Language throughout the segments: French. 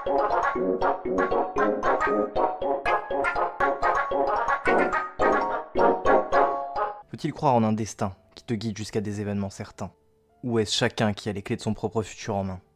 Faut-il croire en un destin qui te guide jusqu'à des événements certains? Ou est-ce chacun qui a les clés de son propre futur en main?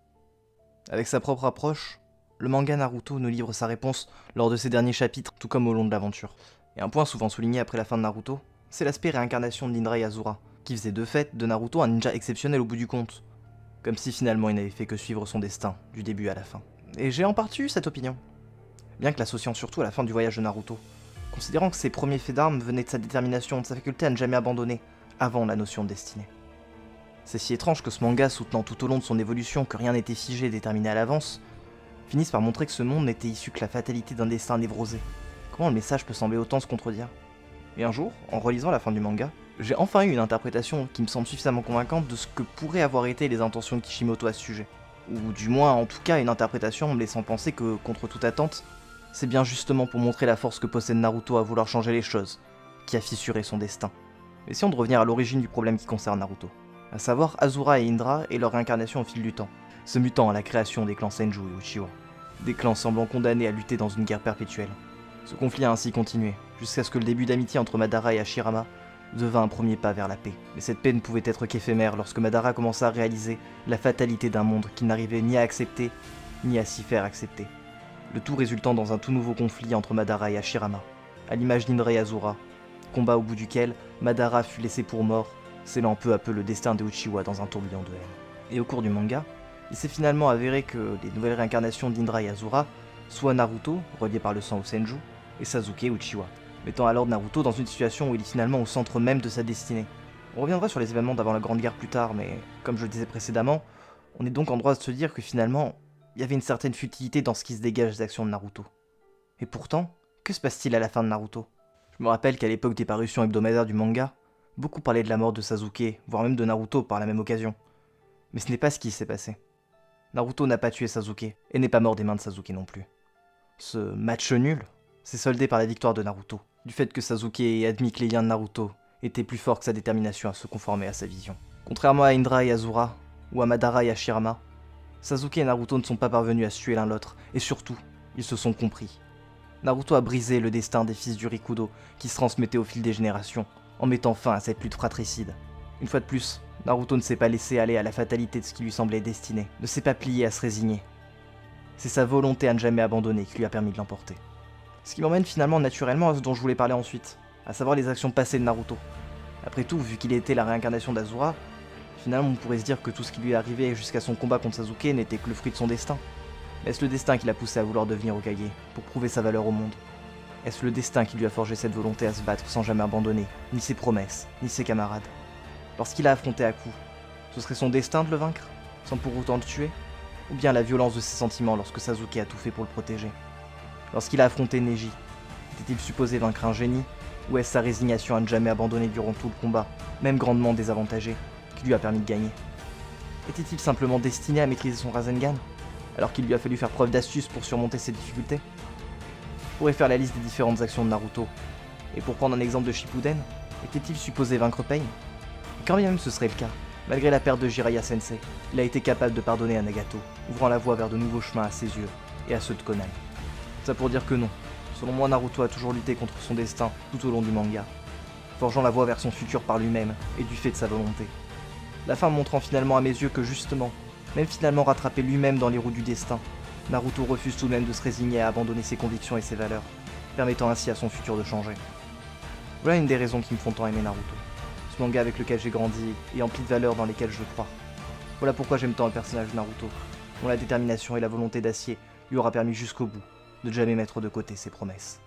Avec sa propre approche, le manga Naruto nous livre sa réponse lors de ses derniers chapitres, tout comme au long de l'aventure. Et un point souvent souligné après la fin de Naruto, c'est l'aspect réincarnation de Indra et Asura, qui faisait de fait de Naruto un ninja exceptionnel au bout du compte. Comme si finalement il n'avait fait que suivre son destin, du début à la fin. Et j'ai en partie eu cette opinion. Bien que l'associant surtout à la fin du voyage de Naruto, considérant que ses premiers faits d'armes venaient de sa détermination, de sa faculté à ne jamais abandonner, avant la notion de destinée. C'est si étrange que ce manga, soutenant tout au long de son évolution que rien n'était figé et déterminé à l'avance, finisse par montrer que ce monde n'était issu que la fatalité d'un destin névrosé. Comment le message peut sembler autant se contredire? Et un jour, en relisant la fin du manga, j'ai enfin eu une interprétation qui me semble suffisamment convaincante de ce que pourraient avoir été les intentions de Kishimoto à ce sujet. Ou du moins, en tout cas, une interprétation me laissant penser que, contre toute attente, c'est bien justement pour montrer la force que possède Naruto à vouloir changer les choses, qui a fissuré son destin. Essayons de revenir à l'origine du problème qui concerne Naruto, à savoir Asura et Indra et leur réincarnation au fil du temps, se mutant à la création des clans Senju et Uchiwa, des clans semblant condamnés à lutter dans une guerre perpétuelle. Ce conflit a ainsi continué, jusqu'à ce que le début d'amitié entre Madara et Hashirama devint un premier pas vers la paix. Mais cette paix ne pouvait être qu'éphémère lorsque Madara commença à réaliser la fatalité d'un monde qu'il n'arrivait ni à accepter, ni à s'y faire accepter. Le tout résultant dans un tout nouveau conflit entre Madara et Hashirama, à l'image d'Indra et Asura, combat au bout duquel Madara fut laissé pour mort, scellant peu à peu le destin des Uchiwa dans un tourbillon de haine. Et au cours du manga, il s'est finalement avéré que les nouvelles réincarnations d'Indra et Asura, soit Naruto, relié par le sang au Senju, et Sasuke Uchiwa, mettant alors Naruto dans une situation où il est finalement au centre même de sa destinée. On reviendra sur les événements d'avant la Grande Guerre plus tard, mais comme je le disais précédemment, on est donc en droit de se dire que finalement, il y avait une certaine futilité dans ce qui se dégage des actions de Naruto. Et pourtant, que se passe-t-il à la fin de Naruto? Je me rappelle qu'à l'époque des parutions hebdomadaires du manga, beaucoup parlaient de la mort de Sasuke, voire même de Naruto par la même occasion. Mais ce n'est pas ce qui s'est passé. Naruto n'a pas tué Sasuke, et n'est pas mort des mains de Sasuke non plus. Ce match nul s'est soldé par la victoire de Naruto, du fait que Sasuke ait admis que les liens de Naruto étaient plus forts que sa détermination à se conformer à sa vision. Contrairement à Indra et Asura, ou à Madara et Hashirama, Sasuke et Naruto ne sont pas parvenus à se tuer l'un l'autre, et surtout, ils se sont compris. Naruto a brisé le destin des fils du Rikudo, qui se transmettaient au fil des générations, en mettant fin à cette lutte fratricide. Une fois de plus, Naruto ne s'est pas laissé aller à la fatalité de ce qui lui semblait destiné, ne s'est pas plié à se résigner. C'est sa volonté à ne jamais abandonner qui lui a permis de l'emporter. Ce qui m'emmène finalement naturellement à ce dont je voulais parler ensuite, à savoir les actions passées de Naruto. Après tout, vu qu'il était la réincarnation d'Asura, finalement on pourrait se dire que tout ce qui lui est arrivé jusqu'à son combat contre Sasuke n'était que le fruit de son destin. Mais est-ce le destin qui l'a poussé à vouloir devenir Hokage, pour prouver sa valeur au monde? Est-ce le destin qui lui a forgé cette volonté à se battre sans jamais abandonner, ni ses promesses, ni ses camarades? Lorsqu'il a affronté Aku, ce serait son destin de le vaincre, sans pour autant le tuer? Ou bien la violence de ses sentiments lorsque Sasuke a tout fait pour le protéger? Lorsqu'il a affronté Neji, était-il supposé vaincre un génie? Ou est-ce sa résignation à ne jamais abandonner durant tout le combat, même grandement désavantagé, qui lui a permis de gagner? Était-il simplement destiné à maîtriser son Rasengan, alors qu'il lui a fallu faire preuve d'astuce pour surmonter ses difficultés? Je pourrais faire la liste des différentes actions de Naruto, et pour prendre un exemple de Shippuden, était-il supposé vaincre Pain? Et quand bien même ce serait le cas, malgré la perte de Jiraiya Sensei, il a été capable de pardonner à Nagato, ouvrant la voie vers de nouveaux chemins à ses yeux, et à ceux de Konan. Ça pour dire que non, selon moi Naruto a toujours lutté contre son destin tout au long du manga, forgeant la voie vers son futur par lui-même, et du fait de sa volonté. La fin montrant finalement à mes yeux que justement, même finalement rattrapé lui-même dans les roues du destin, Naruto refuse tout de même de se résigner à abandonner ses convictions et ses valeurs, permettant ainsi à son futur de changer. Voilà une des raisons qui me font tant aimer Naruto, ce manga avec lequel j'ai grandi et empli de valeurs dans lesquelles je crois. Voilà pourquoi j'aime tant le personnage de Naruto, dont la détermination et la volonté d'acier lui aura permis jusqu'au bout de ne jamais mettre de côté ses promesses.